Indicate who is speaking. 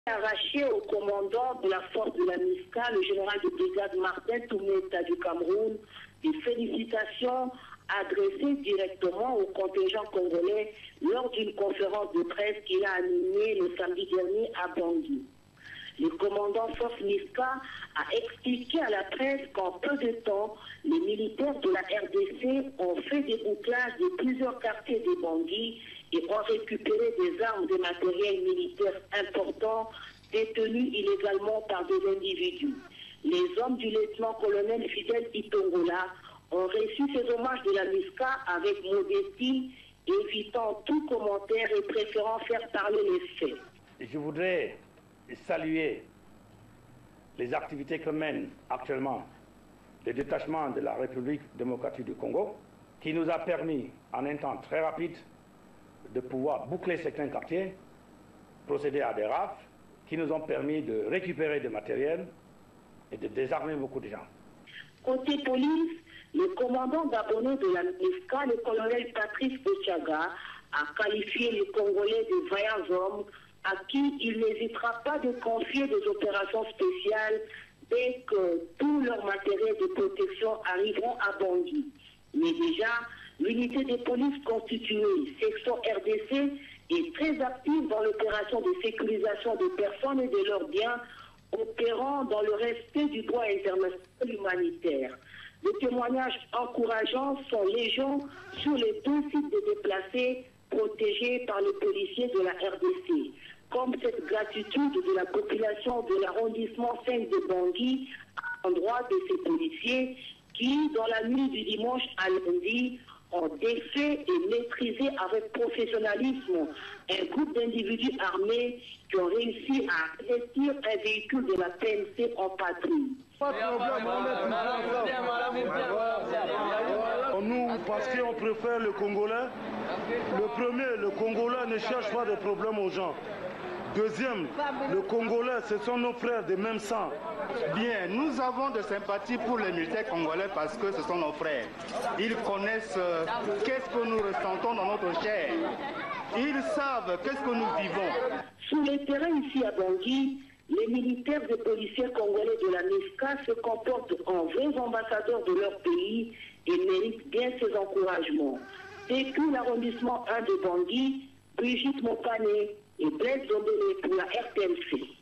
Speaker 1: Arraché au commandant de la force de la MISCA, le général de brigade Martin Toumeta du Cameroun, des félicitations adressées directement au contingent congolais lors d'une conférence de presse qu'il a animée le samedi dernier à Bangui. Le commandant force MISCA a expliqué à la presse qu'en peu de temps, les militaires de la RDC ont fait des bouclages de plusieurs quartiers de Bangui et ont récupéré des armes et matériels militaires importants détenus illégalement par des individus. Les hommes du lieutenant-colonel Fidel Itongola ont reçu ces hommages de la MISCA avec modestie, évitant tout commentaire et préférant faire parler les faits.
Speaker 2: Je voudrais saluer les activités que mène actuellement le détachement de la République démocratique du Congo, qui nous a permis, en un temps très rapide, de pouvoir boucler certains quartiers, procéder à des rafles, qui nous ont permis de récupérer du matériel et de désarmer beaucoup de gens.
Speaker 1: Côté police, le commandant gabonais de la MISCA, le colonel Patrice Echaga, a qualifié les Congolais de vaillants hommes à qui il n'hésitera pas de confier des opérations spéciales dès que tout leur matériel de protection arriveront à Bangui. Mais déjà, l'unité de police constituée, section RDC, est très active dans l'opération de sécurisation des personnes et de leurs biens, opérant dans le respect du droit international humanitaire. Des témoignages encourageants sont légion sur les deux sites de déplacés protégés par les policiers de la RDC, comme cette gratitude de la population de l'arrondissement 5 de Bangui à l'endroit de ces policiers qui, dans la nuit du dimanche à lundi, ont défait et maîtrisé avec professionnalisme un groupe d'individus armés qui ont réussi à investir un véhicule de la PNC en patrouille.
Speaker 3: Nous, parce qu'on préfère le Congolais, le Congolais ne cherche pas de problème aux gens. Deuxième, le Congolais, ce sont nos frères de même sang.
Speaker 4: Bien, nous avons de sympathie pour les militaires congolais parce que ce sont nos frères. Ils connaissent qu'est-ce que nous ressentons dans notre chair. Ils savent qu'est-ce que nous vivons.
Speaker 1: Sur les terrains ici à Bangui, les militaires et policiers congolais de la MISCA se comportent en vrais ambassadeurs de leur pays et méritent bien ces encouragements. Depuis l'arrondissement 1 de Bangui, Brigitte Mopané et Blaise Dombele pour la RTNC.